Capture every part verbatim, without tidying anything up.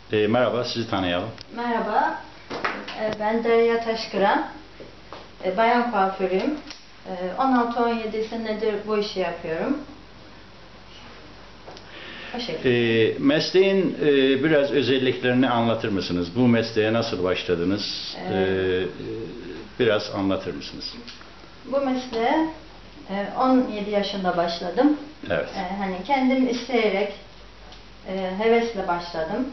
E, merhaba, sizi tanıyalım. Merhaba, e, ben Derya Taşkıran, e, bayan kuaförüyüm. E, on altı on yedi senedir bu işi yapıyorum. O şekilde. E, mesleğin e, biraz özelliklerini anlatır mısınız? Bu mesleğe nasıl başladınız? E, Evet. biraz anlatır mısınız? Bu mesleğe e, on yedi yaşında başladım. Evet. E, hani kendim isteyerek, e, hevesle başladım.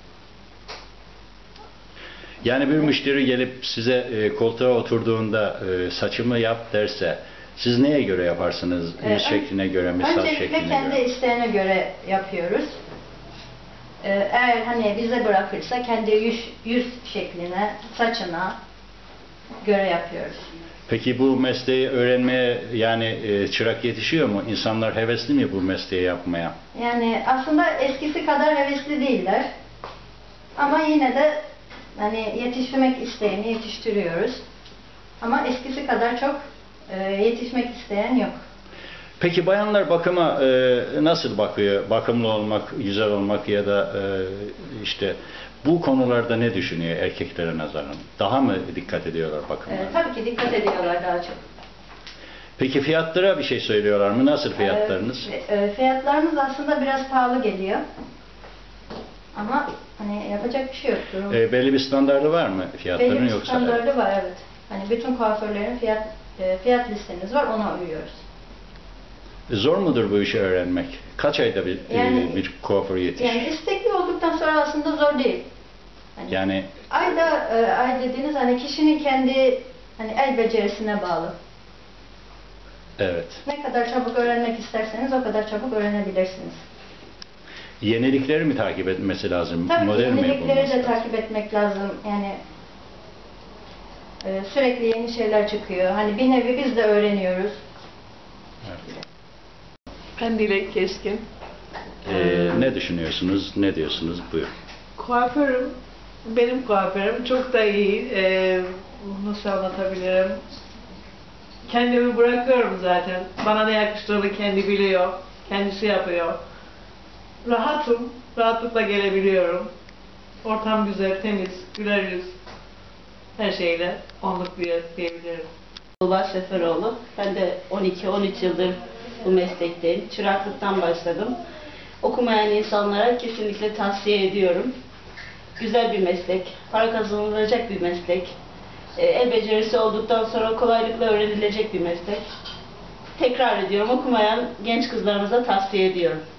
Yani bir müşteri gelip size e, koltuğa oturduğunda e, saçımı yap derse siz neye göre yaparsınız? Yüz Ee, şekline göre mi, saç Öncelikle şekline kendi göre? isteğine göre yapıyoruz. Ee, eğer hani bize bırakırsa kendi yüz, yüz şekline, saçına göre yapıyoruz. Peki bu mesleği öğrenmeye yani e, çırak yetişiyor mu? İnsanlar hevesli mi bu mesleği yapmaya? Yani aslında eskisi kadar hevesli değiller. Ama yine de hani yetiştirmek isteyeni yetiştiriyoruz. Ama eskisi kadar çok e, yetişmek isteyen yok. Peki bayanlar bakıma e, nasıl bakıyor? Bakımlı olmak, güzel olmak ya da e, işte bu konularda ne düşünüyor erkeklere nazaran? Daha mı dikkat ediyorlar E, bakımlarına? tabii ki dikkat ediyorlar daha çok. Peki fiyatlara bir şey söylüyorlar mı? Nasıl fiyatlarınız? E, e, fiyatlarımız aslında biraz pahalı geliyor. Ama hani yapacak bir şey yok. Durum. E, belli bir standardı var mı fiyatların Belli bir yoksa? standardı var, evet. Hani bütün kuaförlerin fiyat e, fiyat listemiz var, ona uyuyoruz. Zor mudur bu işi öğrenmek? Kaç ayda bir, Yani, e, bir kuaför yetişir? Yani istekli olduktan sonra aslında zor değil. Hani Yani ayda e, ay dediğiniz hani kişinin kendi hani el becerisine bağlı. evet. Ne kadar çabuk öğrenmek isterseniz o kadar çabuk öğrenebilirsiniz. Yenilikleri mi takip etmesi lazım? Tabii ki Modern mi yenilikleri yapılması de lazım? takip etmek lazım. Yani e, sürekli yeni şeyler çıkıyor. Hani bir nevi biz de öğreniyoruz. Evet. Ben Dilek Keskin. Ee, ne düşünüyorsunuz? Ne diyorsunuz? Buyurun. Kuaförüm. Benim kuaförüm çok da iyi. Ee, nasıl anlatabilirim? Kendimi bırakıyorum zaten. Bana ne yakıştığını kendi biliyor. Kendisi yapıyor. Rahatım. Rahatlıkla gelebiliyorum. Ortam güzel, temiz, güler yüz. Her şeyle onluk diye diyebilirim. Tuğba Seferoğlu. Ben de on iki on üç yıldır bu meslekteyim. Çıraklıktan başladım. Okumayan insanlara kesinlikle tavsiye ediyorum. Güzel bir meslek, para kazanılacak bir meslek. El becerisi olduktan sonra kolaylıkla öğrenilecek bir meslek. Tekrar ediyorum, okumayan genç kızlarımıza tavsiye ediyorum.